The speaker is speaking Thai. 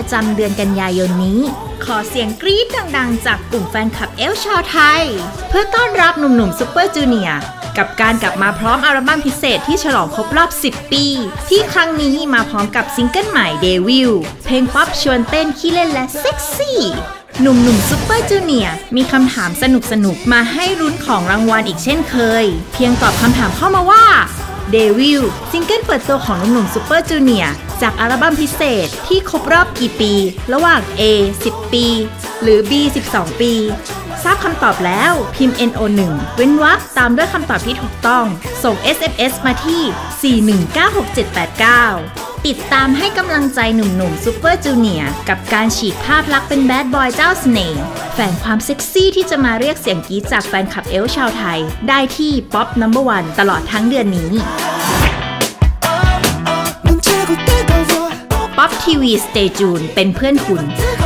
ประจำเดือนกันยายนนี้ขอเสียงกรี๊ดดังๆจากกลุ่มแฟนคลับเอลชาวไทยเพื่อต้อนรับหนุ่มๆซุปเปอร์จูเนียร์กับการกลับมาพร้อมอัลบั้มพิเศษที่ฉลองครบรอบ 10 ปีที่ครั้งนี้มาพร้อมกับซิงเกิลใหม่เดวิลเพลงป๊อปชวนเต้นขี้เล่นและเซ็กซี่หนุ่มๆซุปเปอร์จูเนียร์มีคำถามสนุกๆมาให้ลุ้นของรางวัลอีกเช่นเคยเพียงตอบคำถามเข้ามาว่าเดวิลซิงเกิลเปิดตัวของหนุ่มๆซุปเปอร์จูเนียร์จากอัลบั้มพิเศษที่ครบรอบกี่ปีระหว่าง A 10 ปีหรือ B 12 ปีทราบคำตอบแล้วพิมพ์ NO1 เว้นวรรคตามด้วยคำตอบที่ถูกต้องส่ง SMS มาที่ 4196789 ติดตามให้กำลังใจหนุ่มๆซุปเปอร์จูเนียร์กับการฉีกภาพลักษณ์เป็นแบดบอยเจ้าเสน่ห์แฝงความเซ็กซี่ที่จะมาเรียกเสียงกรี๊ดจากแฟนคลับเอลชาวไทยได้ที่ Pop No.1 ตลอดทั้งเดือนนี้ Pop TV Stay Tuned เป็นเพื่อนคุณ